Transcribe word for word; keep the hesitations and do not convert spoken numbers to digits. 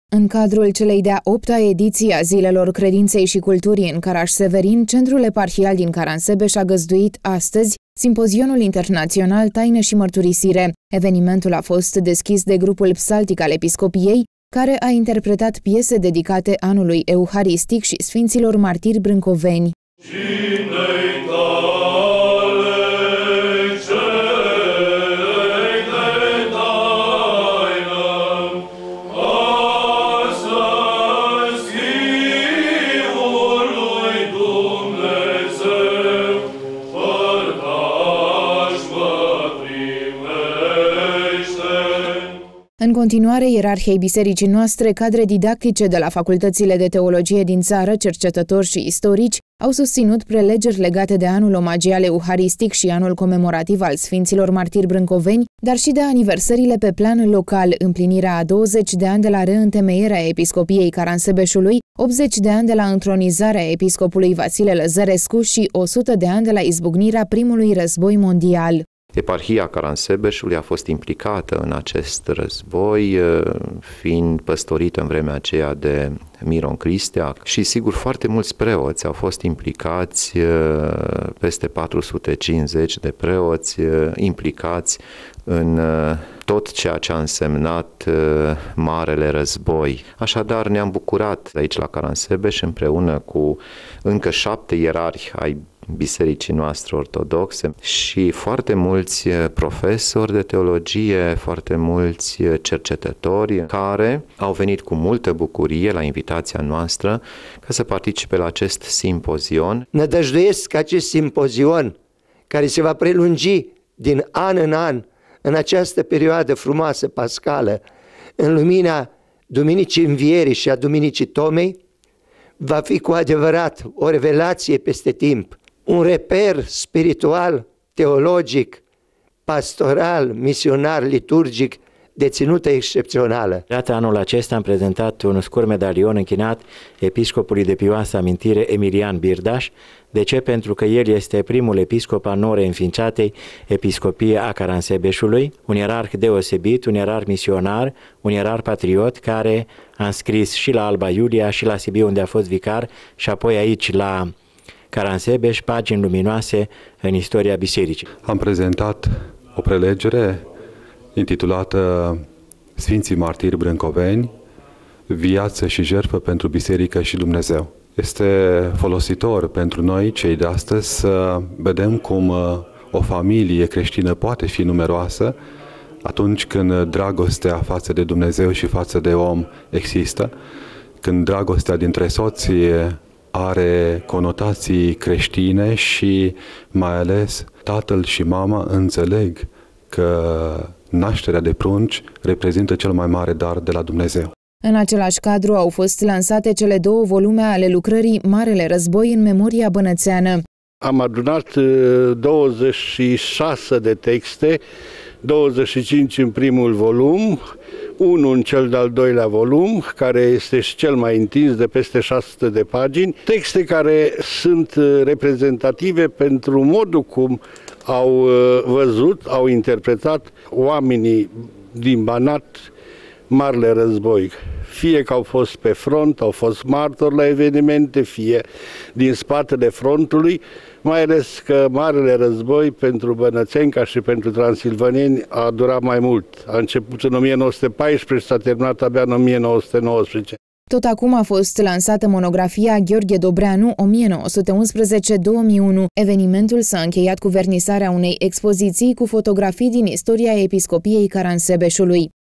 În cadrul celei de-a opta ediții a Zilelor Credinței și Culturii în Caraș-Severin, Centrul Eparhial din Caransebeș a găzduit astăzi Simpozionul Internațional Taină și Mărturisire. Evenimentul a fost deschis de grupul psaltic al Episcopiei, care a interpretat piese dedicate anului euharistic și Sfinților Martiri Brâncoveni. În continuare, ierarhiei bisericii noastre, cadre didactice de la facultățile de teologie din țară, cercetători și istorici, au susținut prelegeri legate de anul omagial euharistic și anul comemorativ al Sfinților Martiri Brâncoveni, dar și de aniversările pe plan local, împlinirea a douăzeci de ani de la reîntemeierea Episcopiei Caransebeșului, optzeci de ani de la întronizarea episcopului Vasile Lăzărescu și o sută de ani de la izbucnirea primului război mondial. Eparhia Caransebeșului a fost implicată în acest război, fiind păstorită în vremea aceea de Miron Cristea și, sigur, foarte mulți preoți au fost implicați, peste patru sute cincizeci de preoți implicați în tot ceea ce a însemnat Marele Război. Așadar, ne-am bucurat aici la Caransebeș împreună cu încă șapte ierarhi ai bisericii noastre ortodoxe și foarte mulți profesori de teologie, foarte mulți cercetători care au venit cu multă bucurie la invitația noastră ca să participe la acest simpozion. Nădăjduiesc că acest simpozion, care se va prelungi din an în an în această perioadă frumoasă pascală, în lumina Duminicii Învierii și a Duminicii Tomei, va fi cu adevărat o revelație peste timp, un reper spiritual, teologic, pastoral, misionar, liturgic, de ținută excepțională. Iată, anul acesta am prezentat un scurt medalion închinat episcopului de pioasă amintire Emilian Birdaș. De ce? Pentru că el este primul episcop al nou reînființatei Episcopie a Caransebeșului, un ierarh deosebit, un ierarh misionar, un ierarh patriot care a înscris și la Alba Iulia și la Sibiu, unde a fost vicar, și apoi aici la Caransebeș, pagini luminoase în istoria bisericii. Am prezentat o prelegere intitulată Sfinții Martiri Brâncoveni, viață și jertfă pentru Biserică și Dumnezeu. Este folositor pentru noi, cei de astăzi, să vedem cum o familie creștină poate fi numeroasă atunci când dragostea față de Dumnezeu și față de om există, când dragostea dintre soții are conotații creștine și mai ales tatăl și mama înțeleg că nașterea de prunci reprezintă cel mai mare dar de la Dumnezeu. În același cadru au fost lansate cele două volume ale lucrării Marele Război în memoria bănățeană. Am adunat douăzeci și șase de texte, douăzeci și cinci în primul volum, unul în cel de-al doilea volum, care este și cel mai întins, de peste șase sute de pagini, texte care sunt reprezentative pentru modul cum au văzut, au interpretat oamenii din Banat Marele Război. Fie că au fost pe front, au fost martori la evenimente, fie din spatele frontului, mai ales că Marele Război pentru bănățeni ca și pentru transilvaneni a durat mai mult. A început în o mie nouă sute paisprezece și s-a terminat abia în o mie nouă sute nouăsprezece. Tot acum a fost lansată monografia Gheorghe Dobreanu o mie nouă sute unsprezece două mii unu. Evenimentul s-a încheiat cu vernisarea unei expoziții cu fotografii din istoria Episcopiei Caransebeșului.